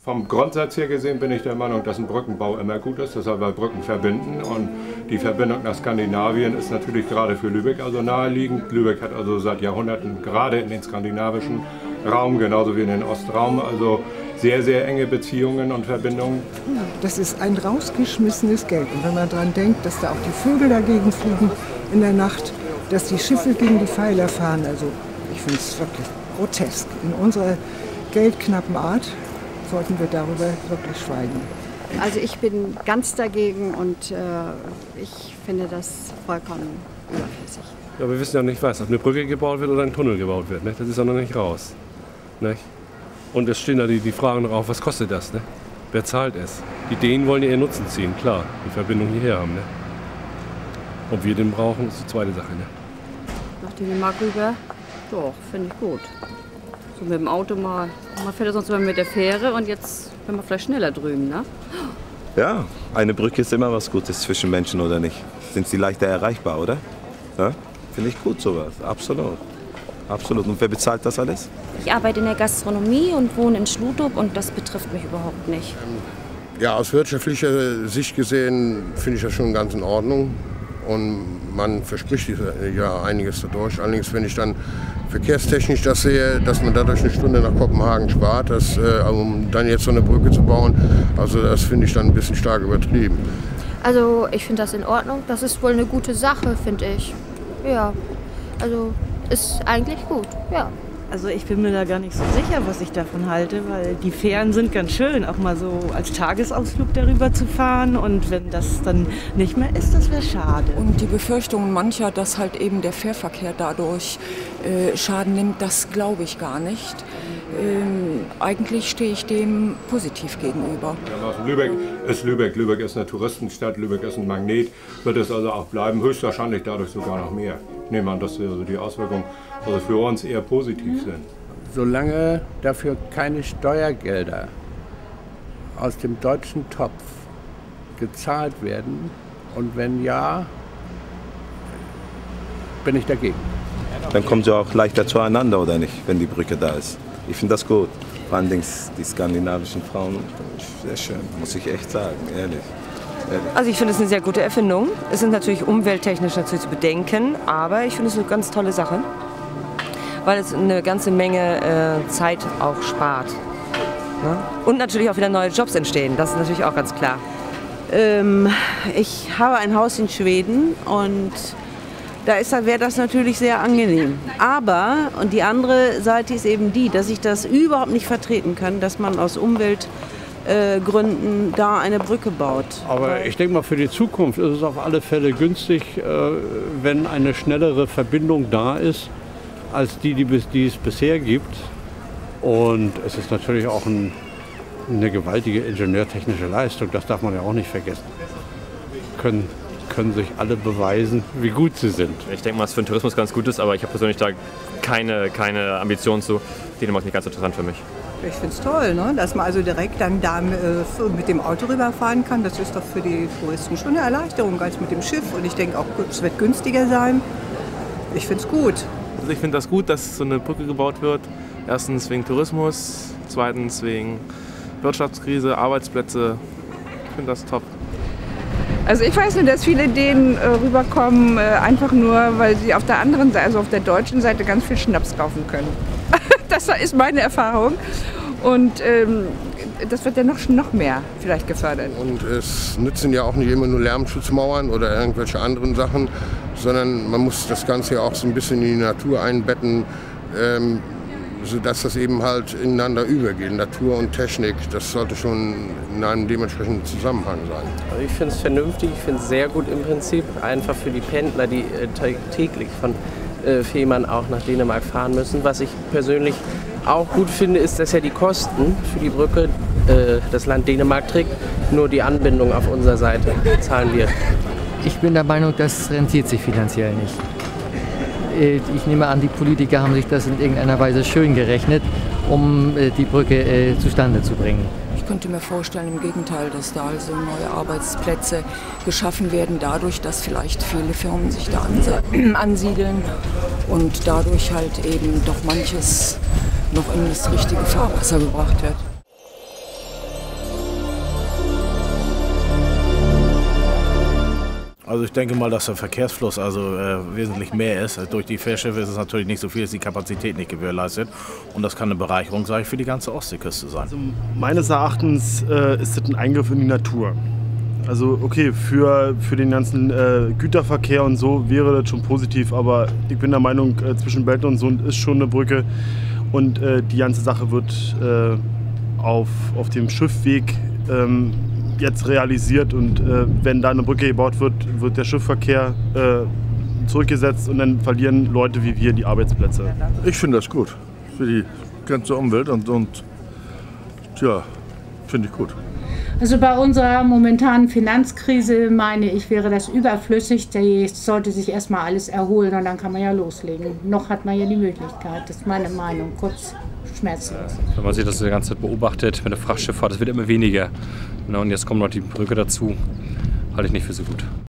Vom Grundsatz her gesehen bin ich der Meinung, dass ein Brückenbau immer gut ist, das soll wir Brücken verbinden und die Verbindung nach Skandinavien ist natürlich gerade für Lübeck also naheliegend. Lübeck hat also seit Jahrhunderten gerade in den skandinavischen Raum, genauso wie in den Ostraum, also sehr, sehr enge Beziehungen und Verbindungen. Das ist ein rausgeschmissenes Geld und wenn man daran denkt, dass da auch die Vögel dagegen fliegen in der Nacht, dass die Schiffe gegen die Pfeiler fahren, also ich finde es wirklich grotesk. In unserer geldknappen Art sollten wir darüber wirklich schweigen. Also ich bin ganz dagegen und ich finde das vollkommen überflüssig. Ja, wir wissen ja nicht was, ob eine Brücke gebaut wird oder ein Tunnel gebaut wird. Ne? Das ist ja noch nicht raus. Ne? Und es stehen da die Fragen drauf, was kostet das? Ne? Wer zahlt es? Die Dänen wollen ja ihren Nutzen ziehen, klar, die Verbindung hierher haben. Ne? Ob wir den brauchen, ist die zweite Sache. Ne? Nach Dänemark rüber, doch, finde ich gut. So mit dem Auto mal, man fährt ja sonst immer mit der Fähre und jetzt werden wir vielleicht schneller drüben, ne? Ja, eine Brücke ist immer was Gutes zwischen Menschen, oder nicht? Sind sie leichter erreichbar, oder? Ja? Finde ich gut sowas, absolut. Absolut. Und wer bezahlt das alles? Ich arbeite in der Gastronomie und wohne in Schludrup und das betrifft mich überhaupt nicht. Ja, aus wirtschaftlicher Sicht gesehen finde ich das schon ganz in Ordnung. Und man verspricht ja einiges dadurch. Allerdings, wenn ich dann verkehrstechnisch das sehe, dass man dadurch eine Stunde nach Kopenhagen spart, um dann jetzt so eine Brücke zu bauen, also das finde ich dann ein bisschen stark übertrieben. Also ich finde das in Ordnung. Das ist wohl eine gute Sache, finde ich. Ja, also ist eigentlich gut, ja. Also ich bin mir da gar nicht so sicher, was ich davon halte, weil die Fähren sind ganz schön, auch mal so als Tagesausflug darüber zu fahren. Und wenn das dann nicht mehr ist, das wäre schade. Und die Befürchtungen mancher, dass halt eben der Fährverkehr dadurch Schaden nimmt, das glaube ich gar nicht. Eigentlich stehe ich dem positiv gegenüber. Ja, Lübeck ist eine Touristenstadt, Lübeck ist ein Magnet, wird es also auch bleiben, höchstwahrscheinlich dadurch sogar noch mehr. Ich nehme an, dass also die Auswirkungen also für uns eher positiv sind. Solange dafür keine Steuergelder aus dem deutschen Topf gezahlt werden und wenn ja, bin ich dagegen. Dann kommen sie auch leichter zueinander, oder nicht, wenn die Brücke da ist. Ich finde das gut. Vor allem die skandinavischen Frauen, sehr schön, muss ich echt sagen, ehrlich. Also ich finde es eine sehr gute Erfindung. Es ist natürlich umwelttechnisch natürlich zu bedenken, aber ich finde es eine ganz tolle Sache, weil es eine ganze Menge Zeit auch spart. Ne? Und natürlich auch wieder neue Jobs entstehen, das ist natürlich auch ganz klar. Ich habe ein Haus in Schweden und da wäre das natürlich sehr angenehm. Aber, und die andere Seite ist eben die, dass ich das überhaupt nicht vertreten kann, dass man aus Umweltgründen da eine Brücke baut. Aber ich denke mal, für die Zukunft ist es auf alle Fälle günstig, wenn eine schnellere Verbindung da ist, als die es bisher gibt. Und es ist natürlich auch eine gewaltige ingenieurtechnische Leistung, das darf man ja auch nicht vergessen. Können sich alle beweisen, wie gut sie sind. Ich denke mal, es für den Tourismus ganz gut ist, aber ich habe persönlich da keine Ambitionen zu. Dänemark ist nicht ganz interessant für mich. Ich finde es toll, ne? Dass man also direkt dann da mit dem Auto rüberfahren kann. Das ist doch für die Touristen schon eine Erleichterung als mit dem Schiff. Und ich denke auch, es wird günstiger sein. Ich finde es gut. Also ich finde das gut, dass so eine Brücke gebaut wird. Erstens wegen Tourismus, zweitens wegen Wirtschaftskrise, Arbeitsplätze. Ich finde das top. Also ich weiß nur, dass viele Dänen rüberkommen, einfach nur, weil sie auf der anderen Seite, also auf der deutschen Seite, ganz viel Schnaps kaufen können. Das ist meine Erfahrung. Und das wird ja noch mehr vielleicht gefördert. Und es nützen ja auch nicht immer nur Lärmschutzmauern oder irgendwelche anderen Sachen, sondern man muss das Ganze ja auch so ein bisschen in die Natur einbetten, sodass das eben halt ineinander übergeht. Natur und Technik, das sollte schon in einem dementsprechenden Zusammenhang sein. Also ich finde es vernünftig, ich finde es sehr gut im Prinzip, einfach für die Pendler, die täglich von Fehmarn auch nach Dänemark fahren müssen. Was ich persönlich auch gut finde, ist, dass ja die Kosten für die Brücke das Land Dänemark trägt, nur die Anbindung auf unserer Seite zahlen wir. Ich bin der Meinung, das rentiert sich finanziell nicht. Ich nehme an, die Politiker haben sich das in irgendeiner Weise schön gerechnet, um die Brücke zustande zu bringen. Ich könnte mir vorstellen, im Gegenteil, dass da also neue Arbeitsplätze geschaffen werden, dadurch, dass vielleicht viele Firmen sich da ansiedeln und dadurch halt eben doch manches noch in das richtige Fahrwasser gebracht wird. Also ich denke mal, dass der Verkehrsfluss wesentlich mehr ist. Durch die Fährschiffe ist es natürlich nicht so viel, ist die Kapazität nicht gewährleistet. Und das kann eine Bereicherung, sage ich, für die ganze Ostseeküste sein. Also meines Erachtens ist das ein Eingriff in die Natur. Also okay, für den ganzen Güterverkehr und so wäre das schon positiv, aber ich bin der Meinung, zwischen Belten und Sund ist schon eine Brücke und die ganze Sache wird auf dem Schiffweg jetzt realisiert und wenn da eine Brücke gebaut wird, wird der Schiffverkehr zurückgesetzt und dann verlieren Leute wie wir die Arbeitsplätze. Ich finde das gut für die ganze Umwelt und ja, finde ich gut. Also bei unserer momentanen Finanzkrise, meine ich, wäre das überflüssig. Es sollte sich erstmal alles erholen und dann kann man ja loslegen. Noch hat man ja die Möglichkeit, das ist meine Meinung, kurz schmerzlos. Wenn man sich das die ganze Zeit beobachtet, mit der Frachtschifffahrt, das wird immer weniger. Und jetzt kommt noch die Brücke dazu, halte ich nicht für so gut.